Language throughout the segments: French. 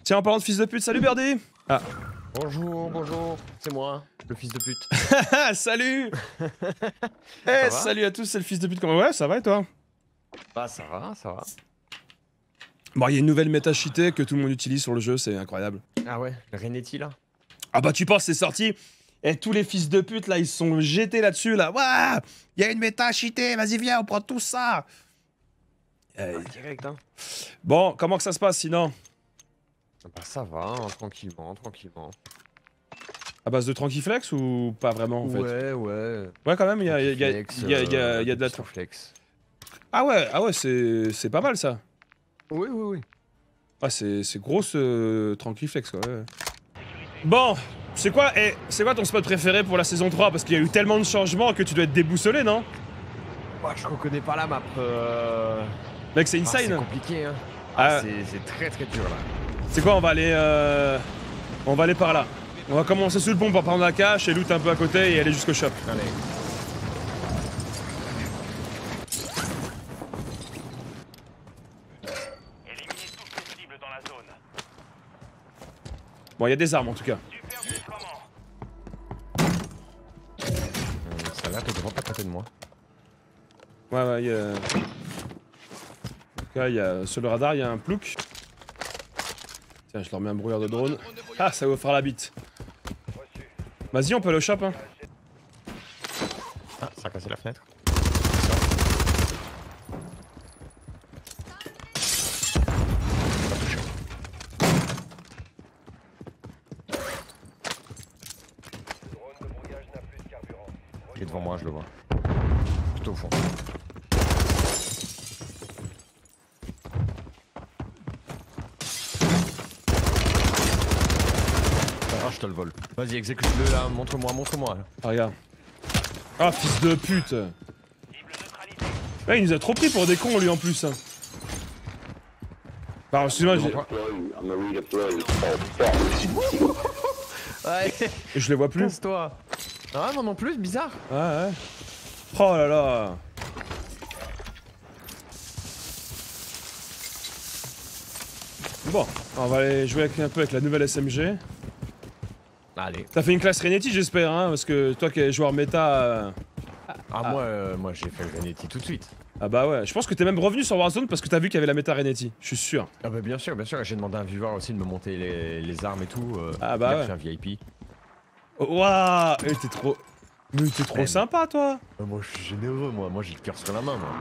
Tiens, en parlant de fils de pute, salut Birdie. Ah. Bonjour, bonjour, c'est moi, le fils de pute. Salut. Eh, salut à tous, c'est le fils de pute. Comment ouais, ça va et toi? Bah ça va, ça va. Bon, il y a une nouvelle méta cheatée que tout le monde utilise sur le jeu, c'est incroyable. Ah ouais, le Renetti là? Ah bah tu penses c'est sorti? Et tous les fils de pute là, ils se sont jetés là-dessus là. Waouh, il y a une méta cheatée, vas-y viens, on prend tout ça. Direct hein. Bon, comment que ça se passe sinon? Bah ça va, hein, tranquillement, tranquillement. À base de tranquiflex ou pas vraiment en fait? Ouais. Ouais quand même, il y a de la... Flex. Ah ouais, c'est pas mal ça. Oui. Ah c'est grosse tranquiflex quoi. Ouais. Bon, c'est quoi ton spot préféré pour la saison 3? Parce qu'il y a eu tellement de changements que tu dois être déboussolé, non? Moi je reconnais pas la map. Mec, c'est insane. C'est compliqué hein. C'est très dur là. C'est quoi, on va aller par là. On va commencer sous le pont pour prendre la cache et loot un peu à côté et aller jusqu'au shop. Allez. Bon, il y a des armes en tout cas. Ça a l'air de vraiment pas côté de moi. Ouais, il y a... En tout cas, il y a... sur le radar, il y a un plouc. Tiens, je leur mets un brouilleur de drone. Ah, ça va vous faire la bite. Vas-y, on peut aller au shop, hein. Ah, ça a cassé la fenêtre. Il est devant moi, je le vois. Plutôt au fond. Ah, je te le vole. Vas-y, exécute-le là, montre-moi. Ah, regarde. Ah, fils de pute. Ouais, il nous a trop pris pour des cons, lui, en plus. Bah, excuse-moi, j'ai... Ouais. Et je les vois plus. Toi. Ah, moi non plus, bizarre. Ouais. Oh là là. Bon, on va aller jouer un peu avec la nouvelle SMG. Allez. T'as fait une classe Renetti, j'espère, hein, parce que toi qui es joueur méta... Moi j'ai fait le Renetti tout de suite. Ah bah ouais, je pense que t'es même revenu sur Warzone parce que t'as vu qu'il y avait la méta Renetti, je suis sûr. Ah bah bien sûr, j'ai demandé à un viewer aussi de me monter les armes et tout. Ah bah il a ouais. fait un VIP. Waouh, t'es trop... Mais t'es trop sympa, toi. Moi je suis généreux, moi j'ai le cœur sur la main, moi.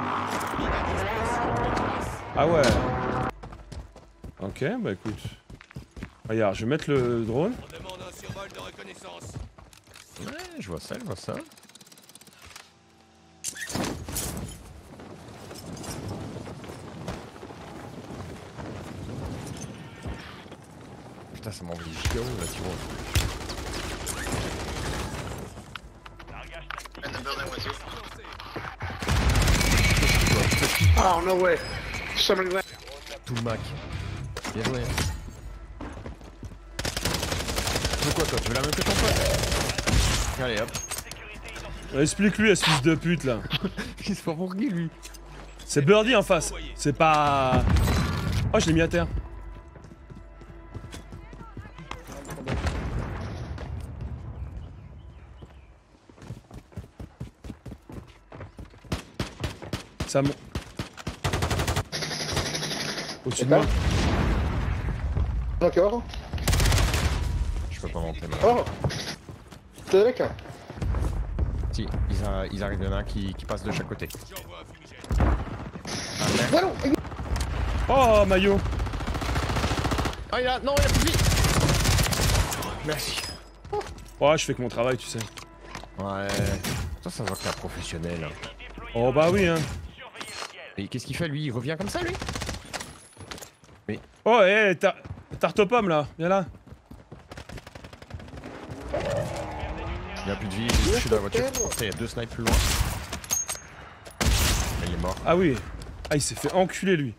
Ah ouais. Ok, bah écoute. Regarde, je vais mettre le drone. On demande un survol de reconnaissance. Ouais, je vois ça. Putain, ça m'envoie giga haut là, tu vois. Oh no way! Somebody left. Tout le Mac. Bien joué. Tu veux quoi toi? Tu veux la même que ton pote? Allez hop. Explique-lui à ce fils de pute là. Il se fait pour qui lui? C'est Birdie en face. C'est pas... Oh, je l'ai mis à terre. Ça me... Au-dessus de moi. D'accord. Je peux pas monter maintenant. Oh! T'es avec hein? Si, ils arrivent, il y en a un qui passe de chaque côté. Allô! Oh, maillot. Ah, il a... Non, il a plus de vie. Merci. Oh, je fais que mon travail, tu sais. Ouais. Ça se voit que t'es un professionnel. Hein. Oh bah oui, hein. Et qu'est-ce qu'il fait lui? Il revient comme ça lui? Oh, hé, tarte aux pommes là. Viens là. Il a plus de vie, je suis dans la voiture. Il y a deux snipes plus loin. Il est mort. Ah oui. Ah, il s'est fait enculer lui.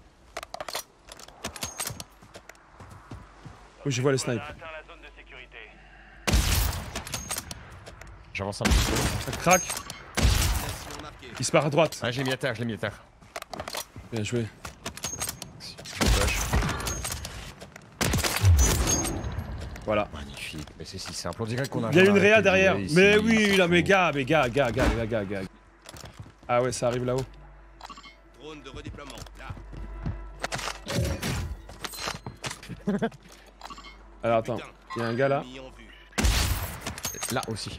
Oui, je vois les snipes. J'avance un petit peu. Ça craque. Il se part à droite. Ah, je l'ai mis à terre. Bien joué. Je me push. Voilà. Magnifique, mais c'est si simple. On dirait qu'on a. Il y a une jamais réa arrêté de derrière. jouer ici, Mais oui, c'est là, fou. mais gars. Ah ouais, ça arrive là-haut. Drone de redéploiement, là. Alors attends, il y a un gars là. Ennemi en vue. Là aussi.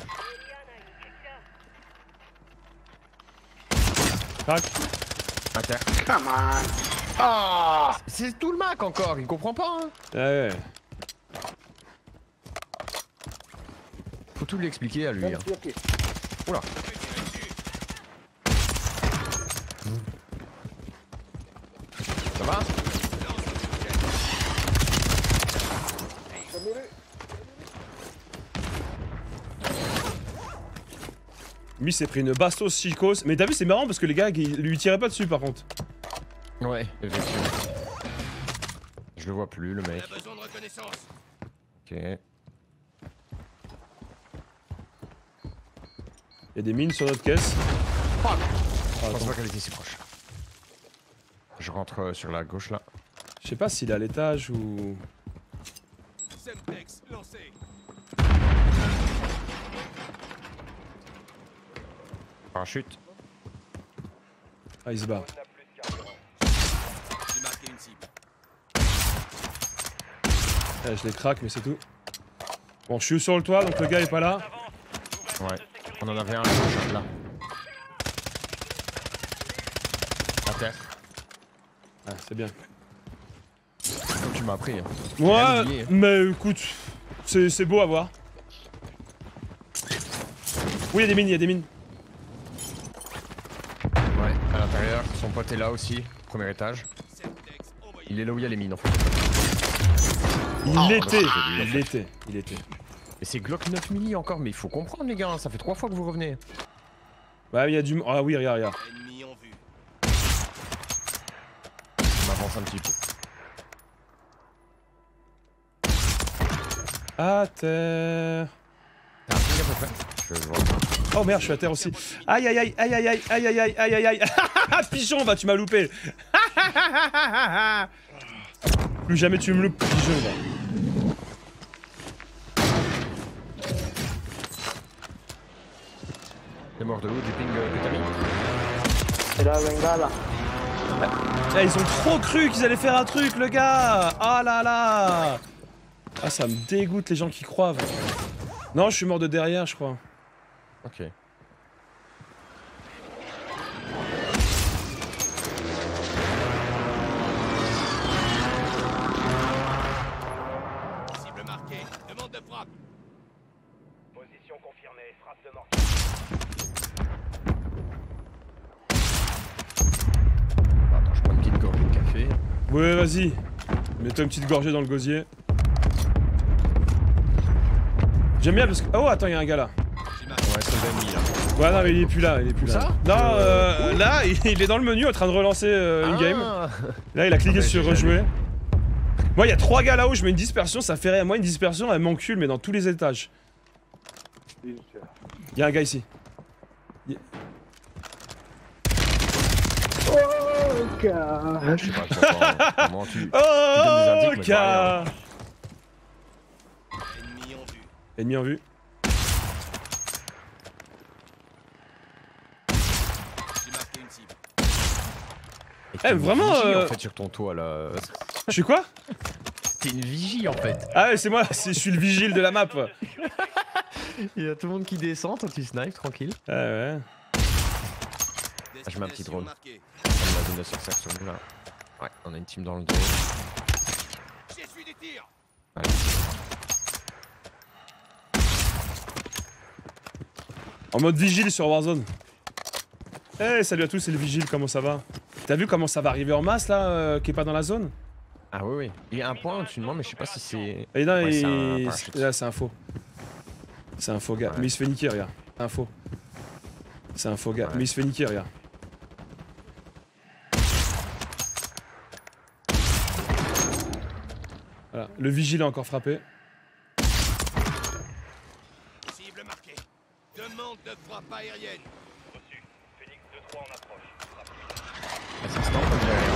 Crac. À terre. Come on. Ah! C'est tout le Mac encore, il comprend pas. Hein. Ouais. Faut tout lui expliquer à lui. Hein. Ok. Oula. Ça va? Lui s'est pris une bastos chicos. Mais t'as vu, c'est marrant parce que les gars, ils lui tiraient pas dessus par contre. Ouais, effectivement. Je le vois plus, le mec. On a besoin de reconnaissance. Ok. Il y a des mines sur notre caisse. Fuck. Ah, Je pense attends. pas qu'elle était si proche. Je rentre sur la gauche là. Je sais pas s'il est à l'étage ou. Semtex, lancé. Parachute. Ah, il se barre. J'ai marqué une cible. Ah, je les craque, mais c'est tout. Bon, je suis sur le toit, donc le gars est pas là. Ouais. On en avait un à gauche là. À terre. Ah, c'est bien. Comme tu m'as appris. Hein. Ouais, oublié, hein. mais écoute, c'est beau à voir. Oui, il y a des mines, il y a des mines. Ouais, à l'intérieur. Son pote est là aussi. Premier étage. Semtex, envoyé. Il est là où il y a les mines en fait. Il l'était. Et c'est Glock 9 milli encore, mais il faut comprendre les gars, ça fait 3 fois que vous revenez. Bah, il y a du. Ah oui, regarde. Ennemi en vue. On avance un petit peu. À terre. T'as un truc à peu près? Je vois. Oh merde, je suis à terre aussi. Aïe aïe aïe aïe aïe aïe aïe aïe aïe aïe aïe aïe. Pigeon, bah tu m'as loupé. Plus jamais tu me loupes, pigeon. Bah. T'es mort de où? Du ping que t'as mis? C'est la bengala. Ah, ils ont trop cru qu'ils allaient faire un truc, le gars. Ah là là. Ah, ça me dégoûte les gens qui croient. Non, je suis mort de derrière, je crois. Ok. Cible marquée. Demande de frappe. Position confirmée, frappe de mortier. Attends, je prends une petite gorgée de café. Ouais, vas-y. Mets-toi une petite gorgée dans le gosier. J'aime bien parce que. Oh, attends, il y a un gars là. Ouais, c'est le Dani là. Ouais, non, mais il est plus là. Où ça? Non, là, il est dans le menu en train de relancer une game. Là, il a cliqué Ah, sur j'ai rejouer. Moi, il y a 3 gars là-haut, je mets une dispersion, ça fait rien. Moi, une dispersion, elle m'encule, mais dans tous les étages. Il y a un gars ici. Oh, gars. Je sais pas comment tu. Oh, donnes des indices, mais gars. Ennemi en vue. Ennemi en vue. J'ai marqué une cible. Et t'es Eh, une vraiment, vigie, en fait sur ton toit là. Je suis quoi? T'es une vigie en fait. Ah ouais, c'est moi, je suis le vigile de la map. Il y a tout le monde qui descend, toi tu snipes tranquille. Ah ouais. Je mets un petit Destination drone. marquée. On a zone de sursection là. Ouais, on a une team dans le dos. J'essuie des tirs. Allez. En mode vigile sur Warzone. Eh, salut à tous, c'est le vigile, comment ça va? T'as vu comment ça va arriver en masse là, qui est pas dans la zone? Ah oui, oui. Il y a un point au-dessus de moi, mais je sais pas si c'est. Et non, Ouais, c'est un il... parachute. là c'est un faux. C'est un faux gars, Ouais. mais il se fait niquer, regarde. C'est un faux. C'est un faux gars, Ouais. mais il se fait niquer, regarde. Voilà, le vigile a encore frappé. Cible marquée. Demande de frappe aérienne. Reçu. Phoenix 2-3 en approche. Assistant, comme j'avais.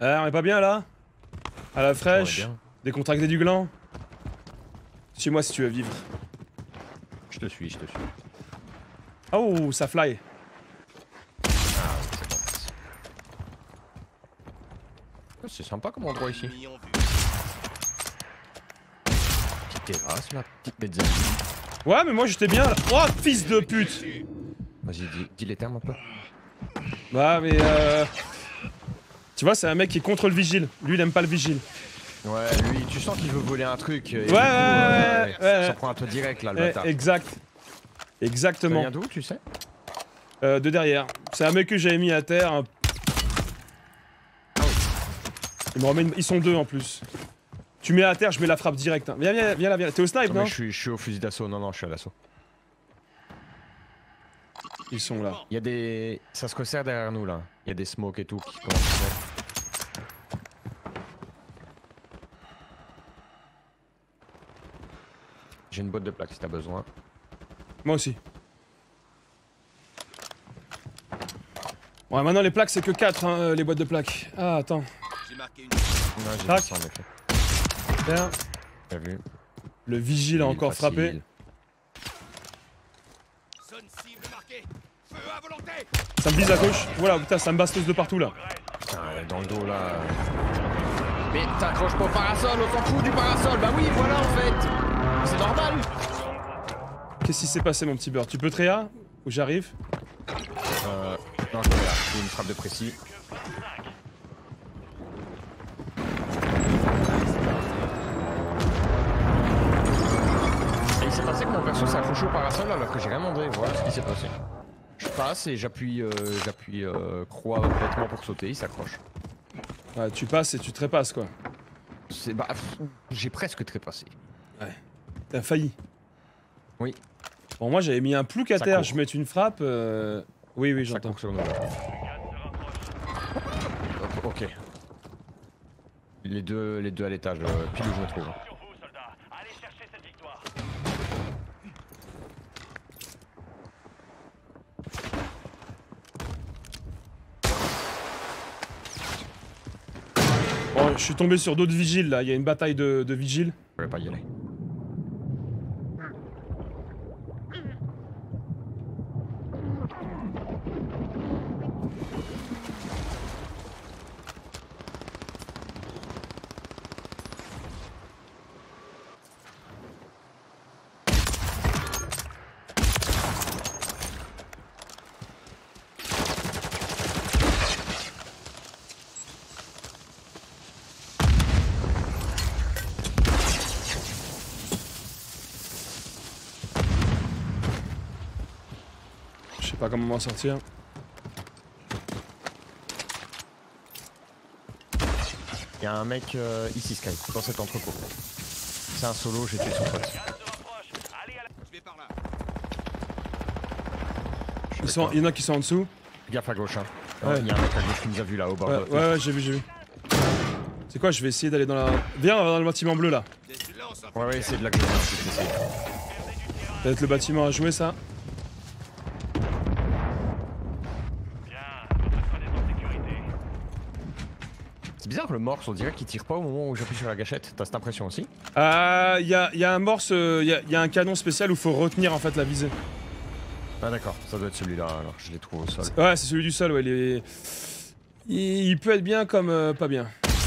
On est pas bien là? À la On est fraîche, bien. décontracté du gland. Suis-moi si tu veux vivre. Je te suis, je te suis. Oh, ça fly. C'est sympa comme endroit ici. Ennemis en vue. Petite terrasse là, petite mezzanine. Ouais, mais moi j'étais bien là. Oh, fils de pute! Vas-y, dis les termes un peu. Bah, mais tu vois, c'est un mec qui est contre le vigile. Lui, il aime pas le vigile. Ouais, lui, tu sens qu'il veut voler un truc. Et Ouais. Ça prend un toi direct là, le bâtard. Exact. Ça Exactement. vient d'où, tu sais? De derrière. C'est un mec que j'avais mis à terre. Il me remet Ils sont deux en plus. Tu mets à terre, je mets la frappe direct. Hein. Viens là. T'es au snipe, Non, non? mais je suis au fusil d'assaut. Non, je suis à l'assaut. Ils sont là. Il y a des. Ça se resserre derrière nous là. Il y a des smokes et tout qui commencent à se mettre. J'ai une boîte de plaques si t'as besoin. Moi aussi. Ouais, maintenant les plaques, c'est que 4, hein, les boîtes de plaques. Ah, attends. J'ai marqué une. Non, j'ai Tac. vu ça en effet. Tiens. T'as vu? Le vigile a encore Facile. frappé. Zone cible marquée. Feu à volonté. Ça me vise à gauche. Voilà, putain, ça me bastos de partout là. Putain, dans le dos là. Mais t'accroches pas au parasol, on s'en fout du parasol. Bah oui, voilà en fait. C'est normal. Qu'est-ce qui s'est passé, mon petit beurre? Tu peux tréa? Où j'arrive? Non, je vais là. J'ai une frappe de précis. Et il s'est passé que mon perso s'est accroché au parasol alors que j'ai rien demandé. Voilà ce qui s'est passé. Je passe et j'appuie croix bêtement pour sauter, il s'accroche. Ouais, tu passes et tu trépasses quoi. C'est bah, j'ai presque trépassé. T'as failli. Oui. Bon, moi j'avais mis un plouc à Ça terre, court. je mets une frappe. Oui, Ça j'entends. court sur nous. Ok. Les deux à l'étage, pile où je me trouve. Sur vous, soldats. Allez chercher cette victoire. Bon, je suis tombé sur d'autres vigiles là, il y a une bataille de vigiles. Je vais pas y aller. Je sais pas comment m'en sortir. Il y a un mec ici, Sky, dans cet entrepôt. C'est un solo, j'ai tué son pote. Gaz se rapproche. Allez à la... Je vais par là. Il y en a qui sont en dessous. Gaffe à gauche, hein. Ouais. Il y a un mec à gauche qui nous a vu là, au bord de... Ouais, j'ai vu. C'est quoi, je vais essayer d'aller dans la... Viens, on va dans le bâtiment bleu là. Des lances Ouais, c'est de là que je viens, c'est ici. Peut-être le bâtiment à jouer ça. Bien, votre squad est en sécurité. C'est bizarre, le morse, on dirait qu'il tire pas au moment où j'appuie sur la gâchette. T'as cette impression aussi? Il y a un morse, il y a un canon spécial où faut retenir en fait la visée. Ah d'accord, ça doit être celui-là, alors je l'ai trouvé au sol. Ouais, c'est celui du sol, ouais. Il peut être bien comme pas bien.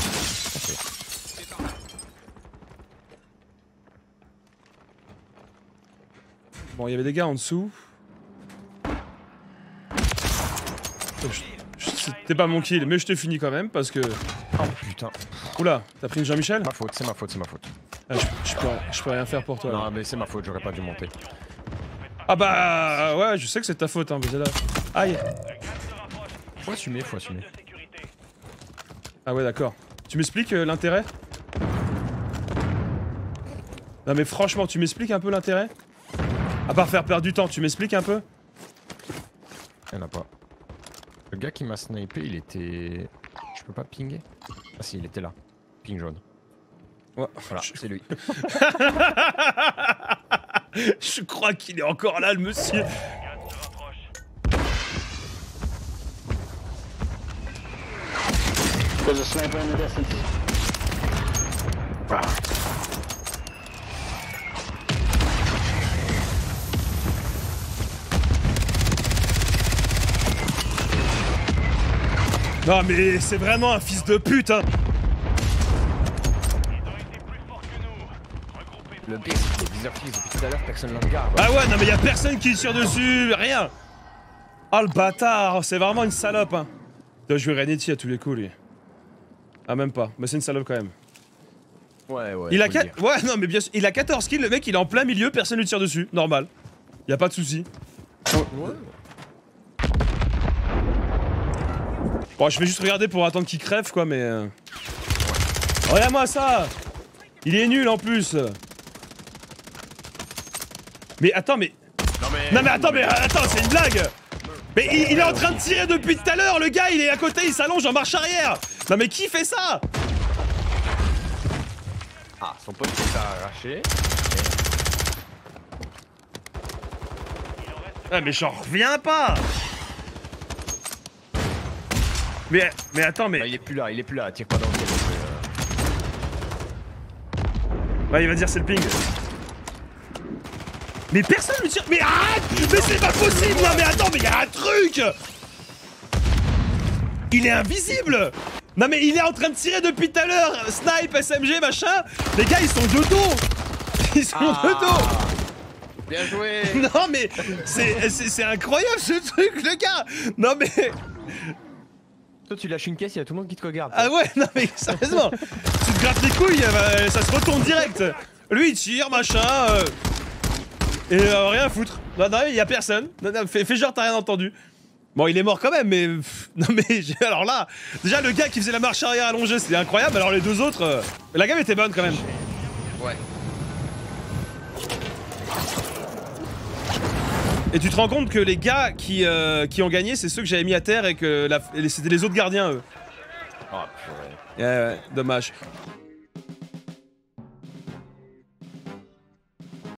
Bon, il y avait des gars en dessous. C'était pas mon kill, mais je te finis quand même parce que. Oh putain. Oula, t'as pris une Jean-Michel? Ma faute, c'est ma faute, c'est ma faute. Ah, je peux rien faire pour toi. là. Non mais c'est ma faute, j'aurais pas dû monter. Ah bah ouais, je sais que c'est ta faute, hein, mais c'est là. Aïe. Faut assumer, faut assumer. De sécurité. Ah ouais, d'accord. Tu m'expliques l'intérêt? Non mais franchement, tu m'expliques un peu l'intérêt? À part faire perdre du temps, tu m'expliques un peu? Y'en a pas. Le gars qui m'a snipé, il était... Je peux pas pinguer? Ah si, il était là. Ping jaune. Ouais. Voilà, c'est lui. Je crois qu'il est encore là, le monsieur. Gaz se rapproche. There's a sniper in the distance. Non mais c'est vraiment un fils de pute hein. Le pire, c'est qu'il y a 10 fils depuis tout à l'heure, personne ne le regarde. Ah ouais, non mais y'a personne qui tire dessus, rien. Oh le bâtard, c'est vraiment une salope hein. Il doit jouer Reneti à tous les coups lui. Ah même pas, mais c'est une salope quand même. Ouais, Il a faut le dire. Ouais, non mais bien sûr, il a 14 kills, le mec il est en plein milieu, personne lui tire dessus, normal. Y a pas de souci. Ouais. Bon, je vais juste regarder pour attendre qu'il crève quoi, mais. Regarde-moi ça! Il est nul en plus! Mais attends, mais. Non mais attends, c'est une blague! Mais il est en train de tirer depuis tout à l'heure, le gars il est à côté, il s'allonge en marche arrière! Non mais qui fait ça? Ah, son pote s'est arraché. Ah mais j'en reviens pas! Mais attends, mais. Bah, il est plus là, tire pas dans le ciel. Ouais, il va dire c'est le ping. Mais personne lui tire. Mais arrête! Mais c'est pas possible! Non, mais attends, mais y'a un truc! Il est invisible! Non, mais il est en train de tirer depuis tout à l'heure! Snipe, SMG, machin! Les gars, ils sont de dos! Ils sont de dos! Bien joué! Non, mais c'est incroyable ce truc, le gars! Non, mais. Toi, tu lâches une caisse, il y a tout le monde qui te regarde. Ah ouais, non, mais sérieusement! Tu te grattes les couilles, ça se retourne direct! Lui, il tire, machin. Et rien à foutre. Non, non, y'a personne. Non, non, fais genre t'as rien entendu. Bon, il est mort quand même, mais. Non, mais alors là, déjà le gars qui faisait la marche arrière allongée, c'était incroyable. Alors les deux autres. La game était bonne quand même. Ouais. Et tu te rends compte que les gars qui ont gagné, c'est ceux que j'avais mis à terre et que c'était les autres gardiens, eux. Oh, purée. Ouais, dommage.